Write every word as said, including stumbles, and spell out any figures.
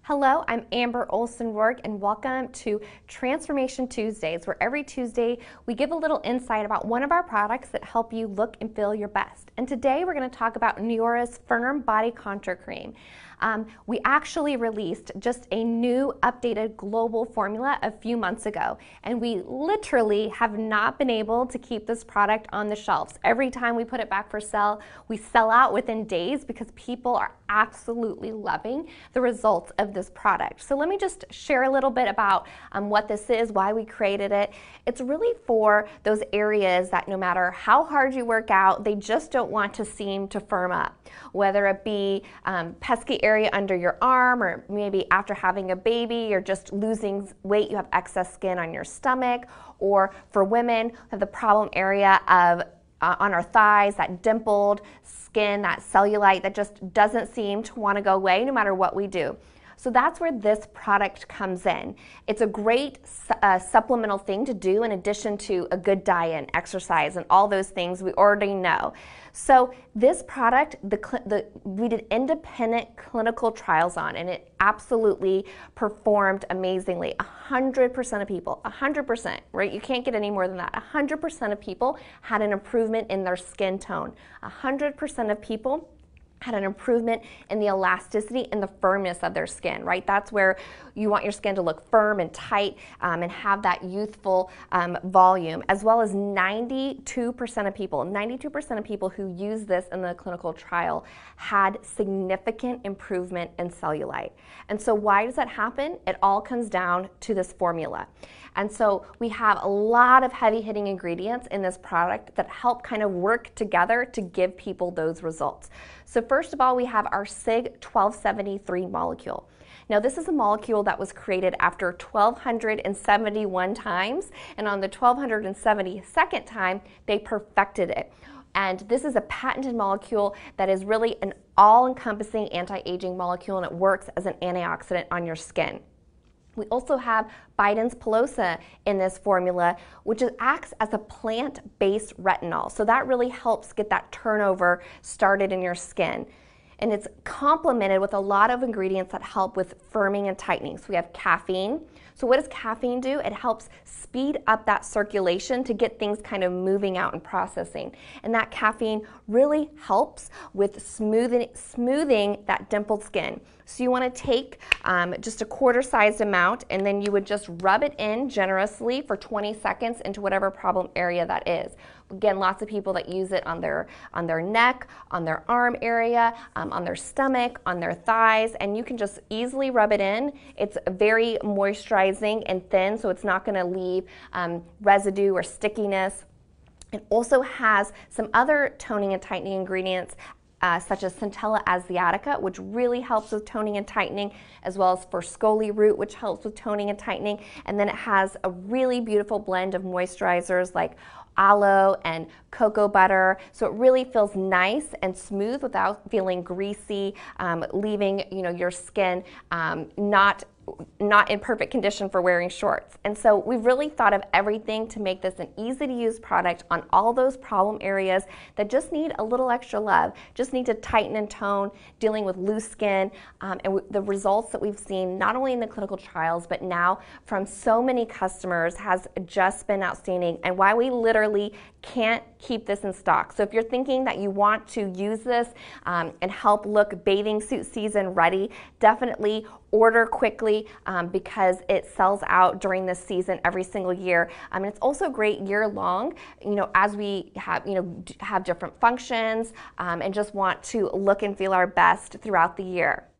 Hello, I'm Amber Rourke, and welcome to Transformation Tuesdays, where every Tuesday we give a little insight about one of our products that help you look and feel your best. And today we're going to talk about Neora's Firm Body Contour Cream. Um, we actually released just a new updated global formula a few months ago, and we literally have not been able to keep this product on the shelves. Every time we put it back for sale, we sell out within days because people are absolutely loving the results of this product. So let me just share a little bit about um, what this is, why we created it. It's really for those areas that no matter how hard you work out, they just don't want to seem to firm up. Whether it be um, pesky area under your arm, or maybe after having a baby, you're just losing weight, you have excess skin on your stomach, or for women who have the problem area of Uh, on our thighs, that dimpled skin, that cellulite that just doesn't seem to want to go away no matter what we do. So that's where this product comes in. It's a great uh, supplemental thing to do in addition to a good diet and exercise and all those things we already know. So this product, the, the, we did independent clinical trials on, and it absolutely performed amazingly. one hundred percent of people, one hundred percent, right? You can't get any more than that. one hundred percent of people had an improvement in their skin tone. one hundred percent of people had an improvement in the elasticity and the firmness of their skin, right? That's where you want your skin to look firm and tight um, and have that youthful um, volume, as well as ninety-two percent of people, ninety-two percent of people who used this in the clinical trial had significant improvement in cellulite. And so why does that happen? It all comes down to this formula. And so we have a lot of heavy hitting ingredients in this product that help kind of work together to give people those results. So first of all, we have our SIG twelve seventy-three molecule. Now this is a molecule that was created after one thousand two hundred seventy-one times, and on the one thousand two hundred seventy-second time, they perfected it. And this is a patented molecule that is really an all-encompassing anti-aging molecule, and it works as an antioxidant on your skin. We also have Biden's pilosa in this formula, which is, acts as a plant-based retinol. So that really helps get that turnover started in your skin. And it's complemented with a lot of ingredients that help with firming and tightening. So we have caffeine. So what does caffeine do? It helps speed up that circulation to get things kind of moving out and processing. And that caffeine really helps with smoothing, smoothing that dimpled skin. So you want to take um, just a quarter-sized amount, and then you would just rub it in generously for twenty seconds into whatever problem area that is. Again, lots of people that use it on their on their neck, on their arm area, um, on their stomach, on their thighs, and you can just easily rub it in. It's very moisturizing and thin, so it's not going to leave um, residue or stickiness. It also has some other toning and tightening ingredients, Uh, such as Centella asiatica, which really helps with toning and tightening, as well as Forscoli root, which helps with toning and tightening. And then it has a really beautiful blend of moisturizers like aloe and cocoa butter, so it really feels nice and smooth without feeling greasy, um, leaving you know your skin um, not not in perfect condition for wearing shorts. And so we've really thought of everything to make this an easy to use product on all those problem areas that just need a little extra love, just need to tighten and tone, dealing with loose skin, um, and the results that we've seen not only in the clinical trials but now from so many customers has just been outstanding, and why we literally can't keep this in stock. So if you're thinking that you want to use this um, and help look bathing suit season ready, definitely order quickly um, because it sells out during this season every single year. I mean, it's also great year long, you know, as we have, you know, have different functions um, and just want to look and feel our best throughout the year.